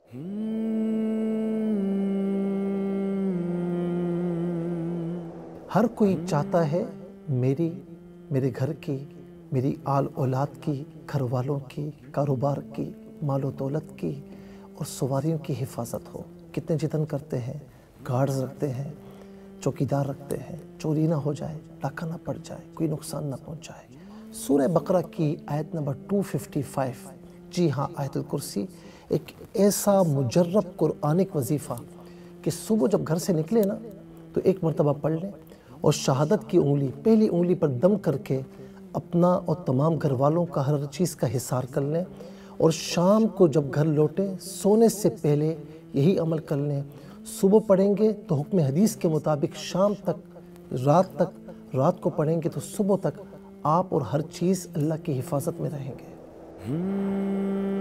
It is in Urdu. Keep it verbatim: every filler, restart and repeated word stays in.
ہر کوئی چاہتا ہے میری میرے گھر کی، میری آل اولاد کی، گھر والوں کی، کاروبار کی، مال و دولت کی اور سواریوں کی حفاظت ہو۔ کتنے جتن کرتے ہیں، گارڈز رکھتے ہیں، چوکیدار رکھتے ہیں، چوری نہ ہو جائے، ڈاکہ نہ پڑ جائے، کوئی نقصان نہ پہنچائے۔ سورہ بقرہ کی آیت نمبر دو سو پچپن، جی ہاں آیت الکرسی ایک ایسا مجرب قرآنک وظیفہ کہ صبح جب گھر سے نکلے نا تو ایک مرتبہ پڑھ لیں اور شہادت کی انگلی پہلی انگلی پر دم کر کے اپنا اور تمام گھر والوں کا ہر چیز کا حصار کر لیں، اور شام کو جب گھر لوٹیں سونے سے پہلے یہی عمل کر لیں۔ صبح پڑھیں گے تو حکم حدیث کے مطابق شام تک، رات تک، رات کو پڑھیں گے تو صبح تک آپ اور ہر چیز اللہ کی حفاظت میں رہیں گے۔